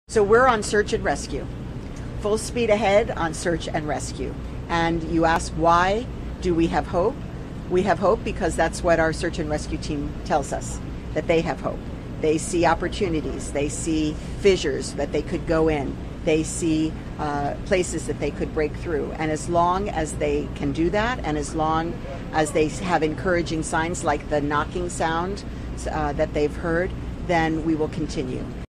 So we're on search and rescue, full speed ahead on search and rescue. And you ask, why do we have hope? We have hope because that's what our search and rescue team tells us, that they have hope. They see opportunities, they see fissures that they could go in, they see places that they could break through. And as long as they can do that, and as long as they have encouraging signs like the knocking sound that they've heard, then we will continue.